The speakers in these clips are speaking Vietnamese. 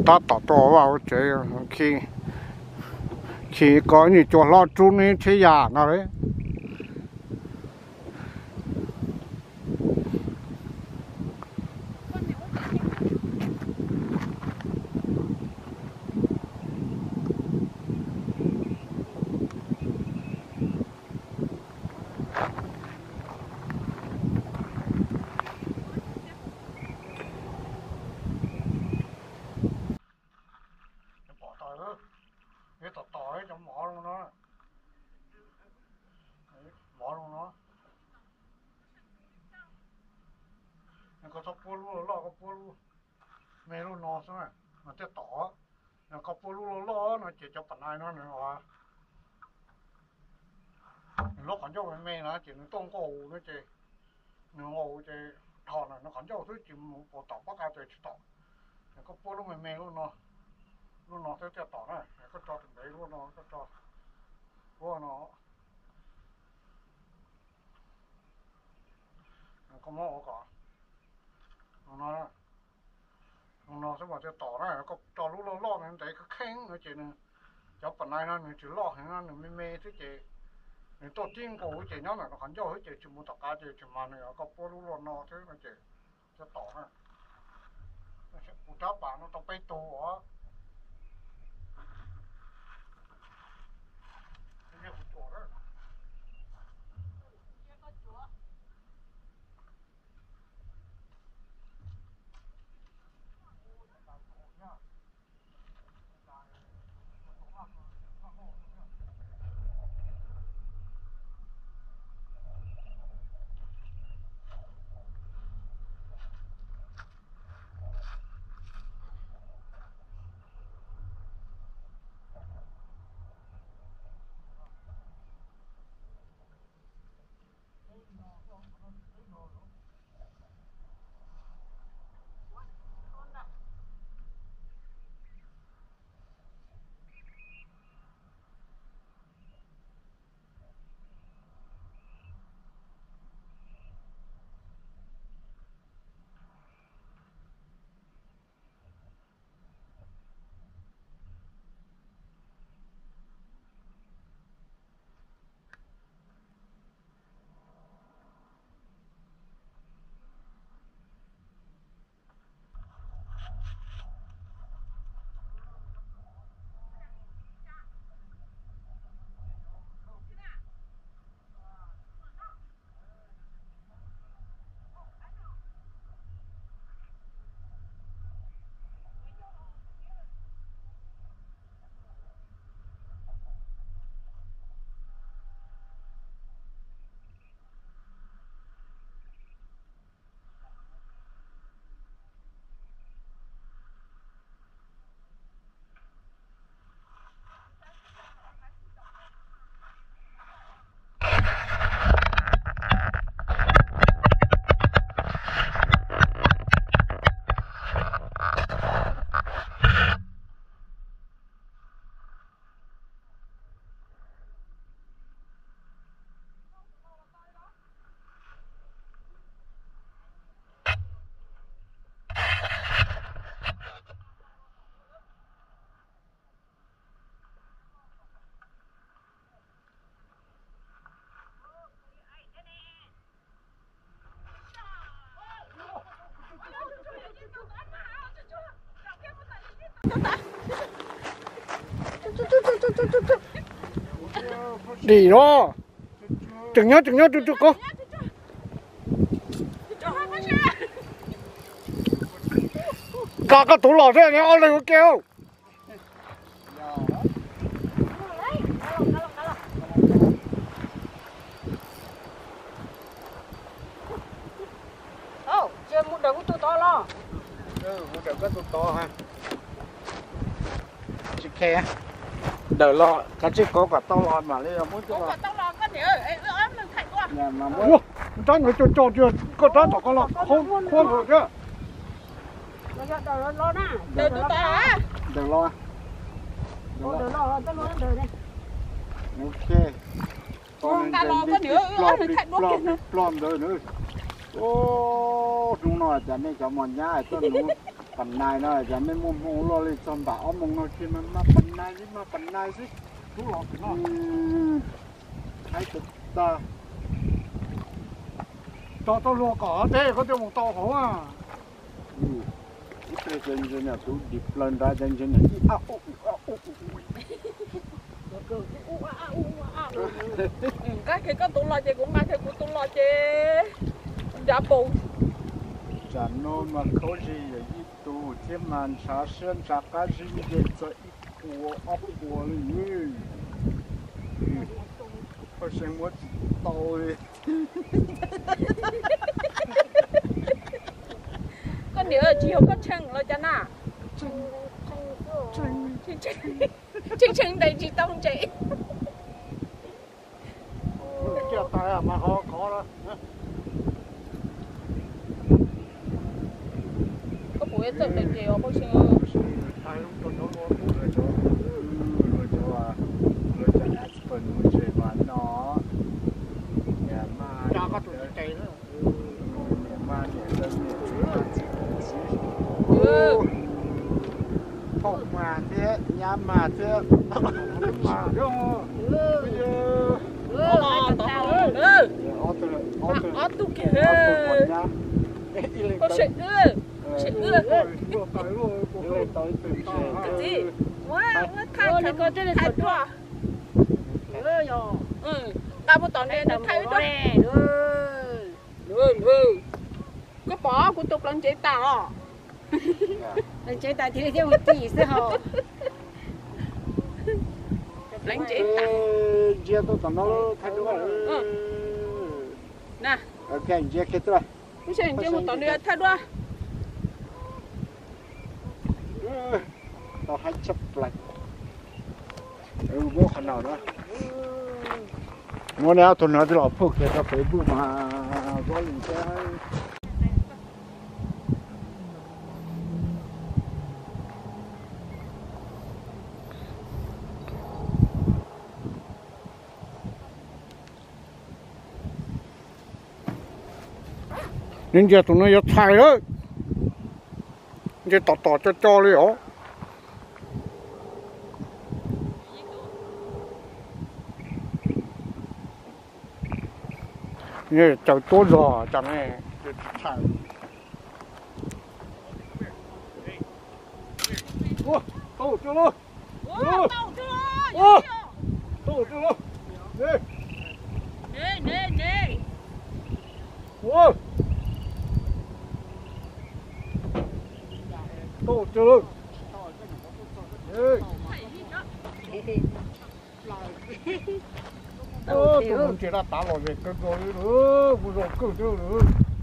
ta tỏ tỏ vào chế khi có như chỗ lo chú ní thế giả nào đấy cái tỏ tỏ ấy trong mỏ luôn đó mỏ luôn đó có thóc bố luôn lo có bố luôn mẹ luôn nó xong rồi nó sẽ tỏ nó có bố luôn lo nó chỉ cho phần này nó nữa nó còn cho mẹ nó chỉ nó tông cổ nó chỉ nó ngầu chỉ thọ nó còn cho thứ chỉ một tỏ bắc ao chỉ tỏ có bố luôn mẹ luôn nó sẽ tỏ này có cho từng đấy luôn nó có cho bố nó có mỏ cả nó sẽ bảo cho tỏ này có cho lúc lo mình thấy cái khen nó chỉ là cho phần này nó chỉ lo hay nó mê thế chị mình tôi tin cổ chị nó là nó còn cho hết chị chỉ một tất cả chị chỉ mà này có bố lúc nó thế nó chỉ cho tỏ này nó sẽ phụ trách bạn nó tao bay tù á cái phụ trách đó đi đó chừng nhớ chú cô cả cái tủ lò thế này ăn lên kêu chưa một đầu tụi to lo một đầu cái tụi to ha chị khe đợi lo cái chiếc có cả tao lo mà lấy muốn cho có tao lo có thể ấm mình thành quá nhà mà mua trái người cho chưa có trái tao có lo không rồi chứ đợi lo nè đợi tụi ta đợi lo tao lo đợi đây ok con ta lo có nữa ấm mình thành quá plom đợi nữa ô chúng nó chả nên cả mòn nhá tôi nó phần này nó giờ mấy mồm mồm lo lên xong bảo mồm nó kia mà phần này chứ mà phần này chứ đúng rồi nó hay thật ta to lúa cỏ thế có tiêu một to không à ít lên trên nhà tôi điệp lên ra trên trên này cái khi có tụi lo chơi cũng mang theo của tụi lo chơi giả bù chả nó mà có gì ở ít tu thế mà xả sơn xả cá gì để cho ít cua ốc cua lên có xem mất tôi con nhớ chiều có chừng lo cho nà chừng đây chỉ tông chị kia tay à mà họ có đó có buổi tự định chiều bao nhiêu tay lúc tuần nó lúa rồi cho Aspen một chơi bán nó nhà mà cha có tụi chạy nữa nhà mà nhà dân không mà thế nhà mà thế mà vô bây giờ ở tu kia có chuyện cái gì wow thay thay qua tao muốn tao này nó thay đó có bỏ của tục lần chế tao lần chế tao thì theo một tỷ sẽ họ lần chế tao chia tôi tao nó thay đúng rồi nè ok chia kết rồi không xem chế một tao này thay đó tao hay chấp lại bố khăn nào đó ngồi nào tụi nó đi lọp phước để tao phải bù mà có những cái nên giờ tụi nó giờ thay đó giờ tỏ cho đi hả nghe trời tối rồi chẳng nghe thay ô tô chưa luôn tô chưa luôn nè ô tô chưa luôn tụi mình chỉ đã tả về cái rồi nữa vừa rồi cứ nữa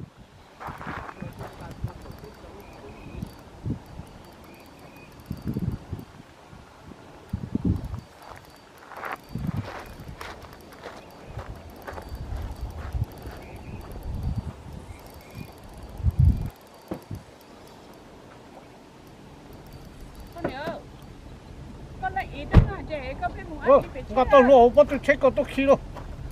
con lại ý đó là trẻ có phải muốn ăn thì mà tao lỗ bắt tôi chết con tôi khí đâu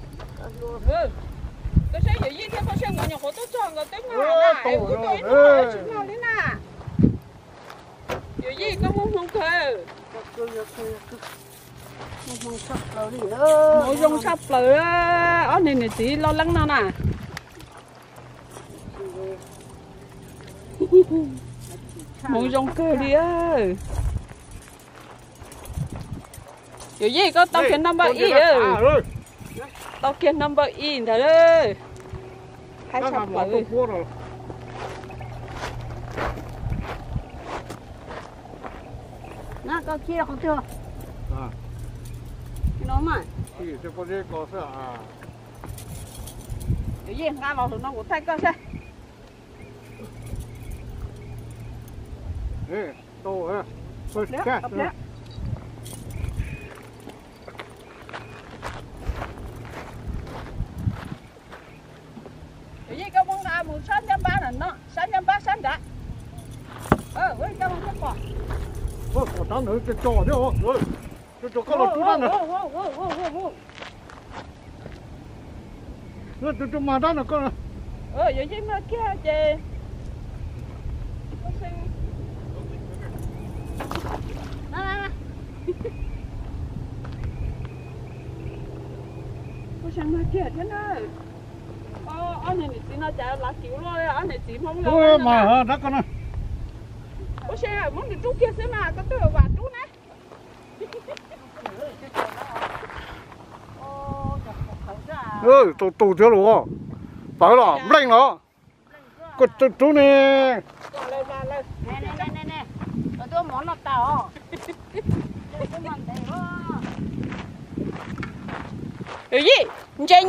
tôi sẽ giữ gì theo con xem mọi nhà của tôi chọn rồi tới ngồi lại cũng tôi nó chỉ ngồi đấy nè giữ gì có muốn không cơ mỗi dòng sắp lửa ở này này tí lo lắng nào nè mỗi dòng cơ đi ơi giữ gì có tao kiến number y ơi tao kiến number y thế đấy hai trăm lửa nó có kia không chưa à nó mà thì sẽ có gì có sao à giữ gì nga vào nó cũng thay cơ xe ê tô ha tôi đấy sẽ tập đấy giữ gì có món nào một 630 là nó 630 sáng đã với cái món khác còn có tao nữa cái trò đấy rồi cho con là chú đó nè nó cho mà đó là con vậy chứ mà kia chị Có sang nói kia thế nào? Anh này chỉ nó chạy lá kiểu rồi, anh này chỉ mong ôi mà đó con này có xe muốn đi trúc kia xem mà có tôi vào trúc này. tụ thiếu luôn phải là lên nó có chú nè Nè. Tôi món lọc tàu. Tôi món đấy đó. Cái gì? Trên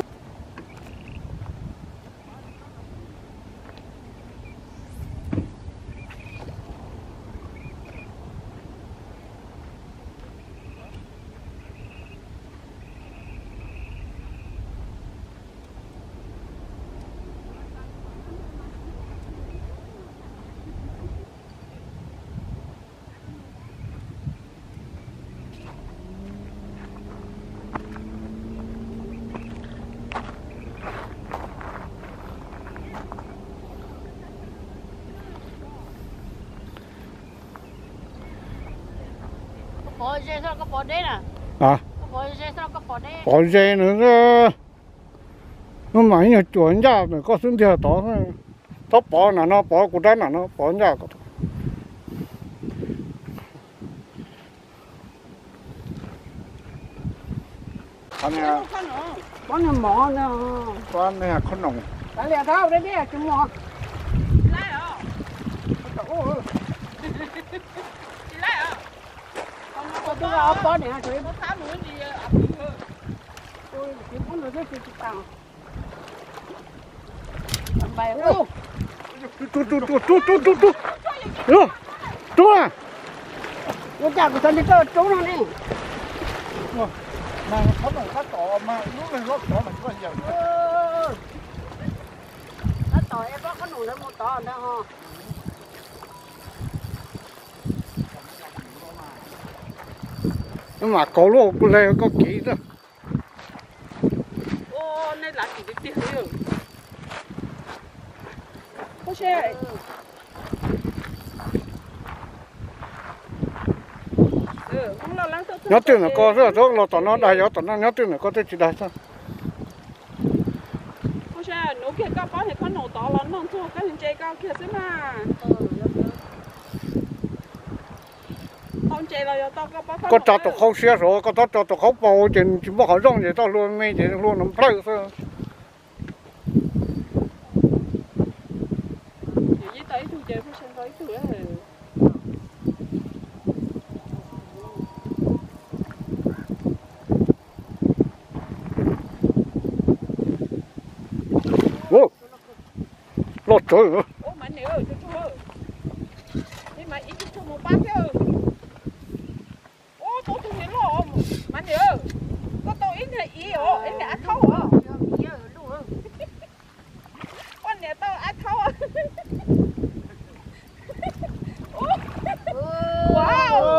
Bỏ dê sao có bỏ đấy nè. à Bỏ dê sao có bỏ đấy. bỏ dê nữa nó mấy nhà chuẩn ra mà có xuống theo đó nó bỏ là nó bỏ của đấy là nó bỏ ra có anh này Bỏ nó mỏ nè. con này con nồng Tại lẽ thao đấy đi chứ mỏ. lại à? Lại à? Tôi vào bỏ nè thôi. Có thám muốn gì à? Tôi chỉ muốn nó rất là tao. Bài ô. chú à Tôi chào của tôi đi cho chú nó đi. mà có một cái tỏ mà lúc này nó tỏ là có nhiều Nó tỏi em có nụ nó một tỏi nữa ha. nhưng mà có lúc có lẽ có kỹ đó Ô, này là chỉ được tiền rồi. Có xe. Không lo lắng tôi. nhớ tiền là có rất là tỏ nó đại nhớ tỏ nó nhớ tiền là có thể chỉ đại sao Có xe, nó kia cao có thì có nổ tỏ lắm non thua cái hình chơi cao kia xem mà. Con chơi là tao có cho tụi không xe rồi có cho tụi không bao tiền chỉ bảo họ rong vậy tao luôn mấy chuyện luôn nằm plei thôi với tới tôi chơi với sân tới tôi ấy. ô lót trời ơi Ô mà nếu chú ơi. Nhưng mà ít chú một bát chứ. Ô tôi nhìn lo mà nếu có tôi ít là ý ồ ít là thâu à. Con này tao ăn thâu à. Wow,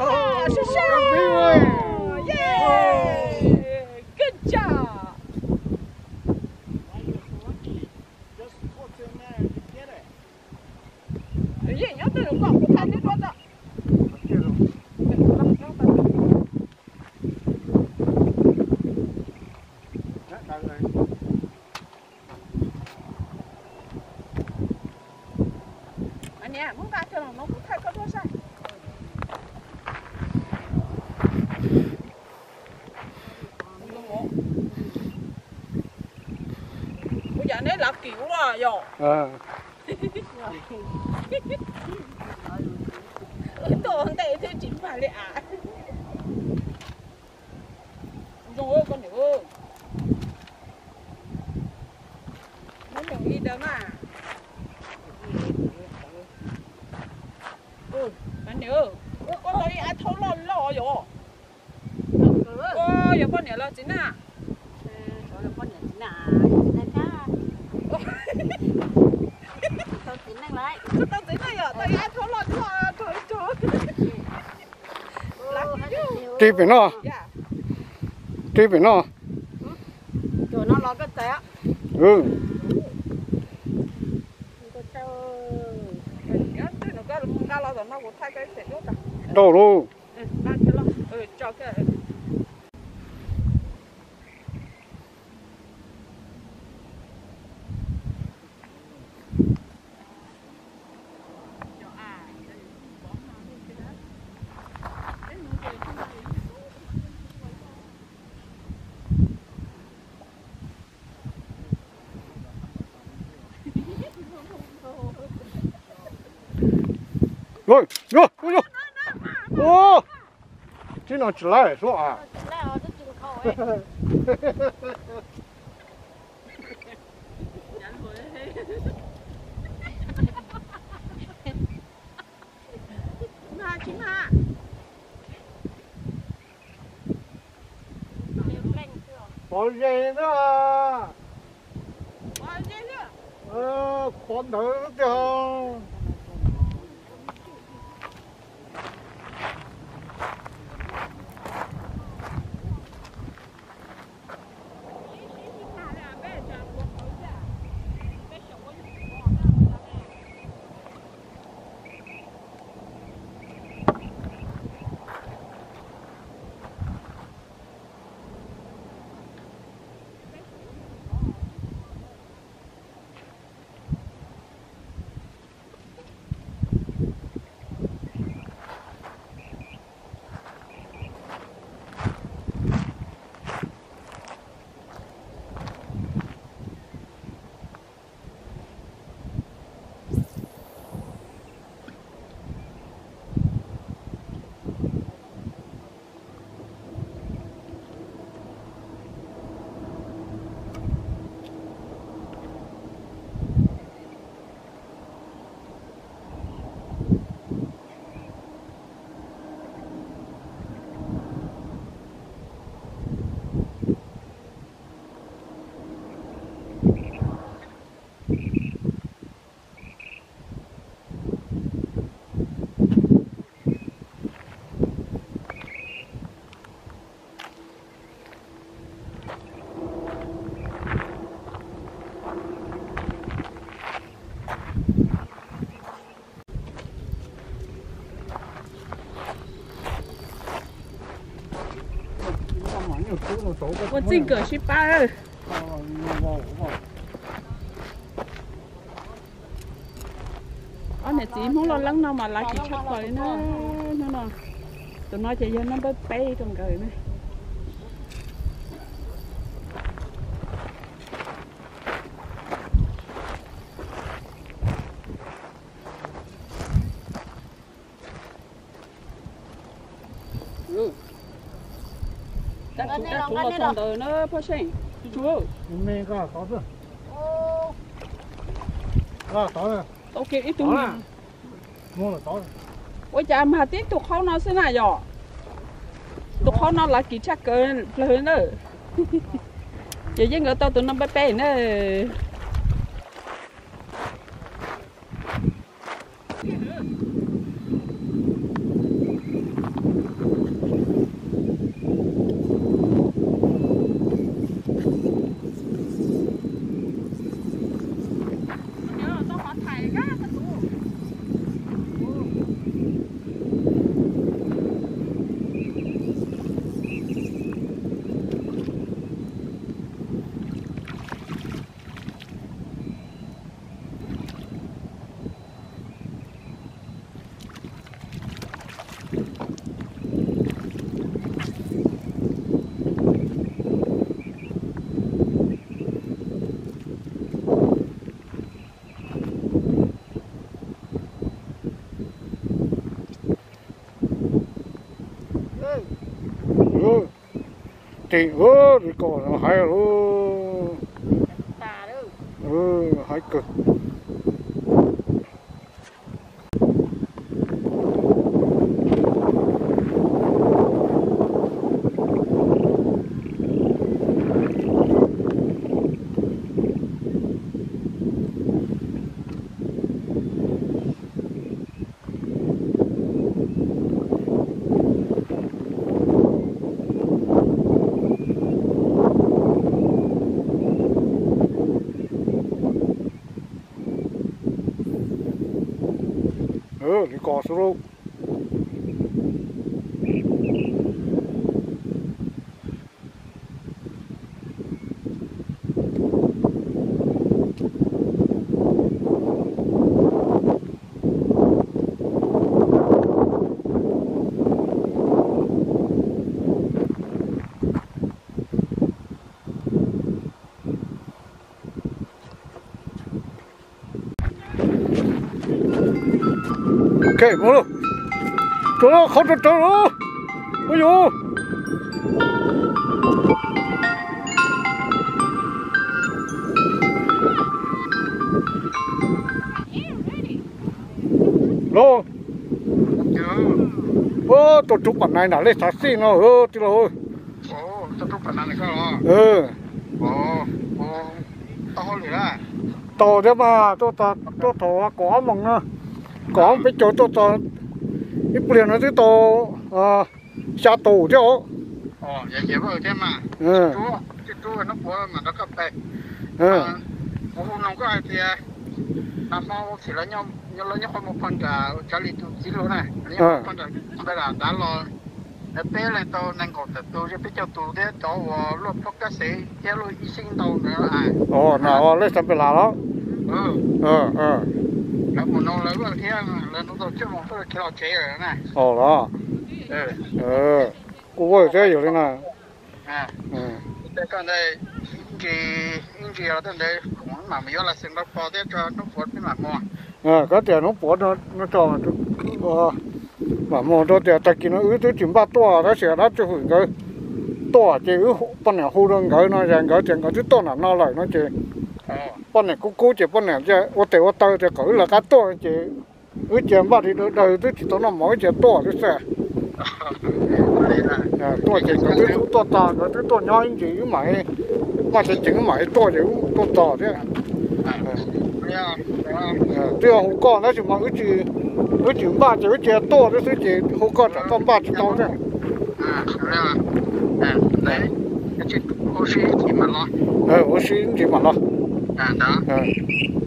yeah, good job. Gì nhớ tôi được còn cũng thành đi con đó. Anh nè, muốn ta cho nó cũng thay có thôi sao? Bây giờ này là kiểu rồi rồi. Tôi không thể theo chính phải lẽ à. Rồi con nữa. Nó đồng ý đó mà. Anh nữa. Con tôi ăn thâu lo rồi. Ô, giờ con nhớ là chính à. Con nhận chính là này ta. Tôi tính năng lại. Tao tính là giờ tôi ăn thâu lo trời. đi về nó Dạ. đi về nó Rồi nó lo cái té. ừ Nhớ tôi nó có lo rồi nó cũng thay cái sệt luôn. đâu luôn cho cái rồi rồi rồi ô chứ nó chỉ lại số à Leo nó chừng khẩu ấy. chim ha có gì nữa có gì nữa con thử cho 我真个是八二。anh này chỉ muốn lo lắng đâu mà lại chỉ chắc rồi nó tụi nó chạy vô nó bớt bay trong người này chắc chúng ta chúng nó trong đời nó phát sinh chú mình có tao rồi tao rồi ok ít tụi nó mua là tao rồi ôi chà mà tiếc tụiเขาnó thế nào vậy tụiเขาnó là kỳ chắc cỡ lớn nữa giờ với người tao tụi nó bé nữa thì thì còn hay hay cực thì có số ok mua luôn chỗ nó không cho nó ôi dồi lo ô tổ chức bản này là lấy sát sinh nó thì rồi tổ chức bản này có tao lửa tàu thế mà tôi tàu có mong nó có cái chỗ tôi ít tiền nó tới tàu xa tù chứ vậy vợ thế mà chú nó của mà nó cấp đây ông nó có ai thì làm mau chỉ là nhau không một phần trả lý tu chỉ luôn này một phần bây giờ đã lo bé này tao năng cột tôiจะไปเจ้าตูเด้ต่อรถพกกระเสเจ้าลุยอีสิงตเนาะ nào lấy sắm về là đó แล้วมันนอนเลยว่าเที่ยงแล้วน้องตัวชื่อมองตัวคิดเราเจ๊เลยนะ đó cô ơi thế rồi nè แต่ก็ได้อินจีเราตั้งแต่ของหมาไม่ยอมละสิงคโปร์เดี๋ยวน้องฝนเป็นหมาหม้อ có tiền nó bỏ nó cho mà mua cho tiền tại kia nó ứ tới chừng 3 toa nó sẽ đắt cho hưởng cái toa chỉ ứ bên này hô đơn cái nó rằng cái chuyện cái toa nào nó lại nó chỉ bên này cố chỉ bên này chứ ô tê ô tơ thì cỡ là cái toa chỉ ứ chuyện ba thì đời tới chỉ tao nó mỗi chuyện toa thế sao toa chỉ cái toa to cái toa nhỏ như gì mày mà chỉ chừng mày toa chỉ toa to thế对啊，我讲那就嘛，我就把这个钱多的是钱，我讲这刚把就到这。 来，这我是一起嘛了。 我是一起嘛了。 的。